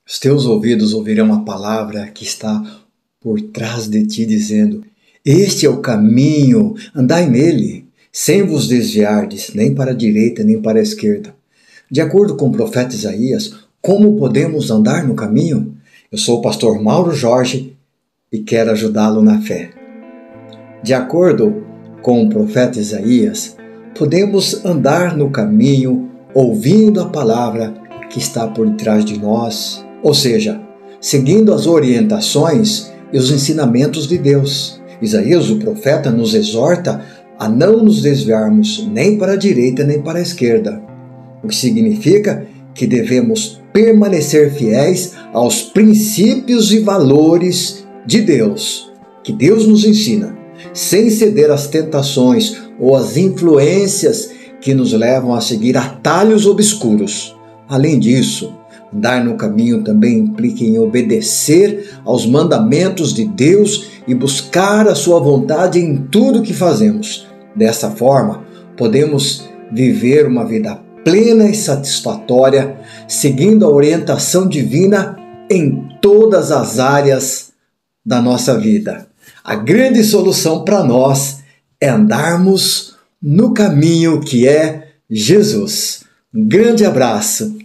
Os teus ouvidos ouvirão a palavra que está por trás de ti, dizendo: Este é o caminho, andai nele, sem vos desviardes, nem para a direita, nem para a esquerda. De acordo com o profeta Isaías, como podemos andar no caminho? Eu sou o pastor Mauro Jorge e quero ajudá-lo na fé. De acordo com o profeta Isaías, podemos andar no caminho ouvindo a palavra que está por trás de nós, ou seja, seguindo as orientações e os ensinamentos de Deus. Isaías, o profeta, nos exorta a não nos desviarmos nem para a direita nem para a esquerda, o que significa que devemos permanecer fiéis aos princípios e valores de Deus, que Deus nos ensina, sem ceder às tentações ou às influências que nos levam a seguir atalhos obscuros. Além disso, andar no caminho também implica em obedecer aos mandamentos de Deus e buscar a sua vontade em tudo que fazemos. Dessa forma, podemos viver uma vida plena e satisfatória, seguindo a orientação divina em todas as áreas da nossa vida. A grande solução para nós é andarmos no caminho que é Jesus. Um grande abraço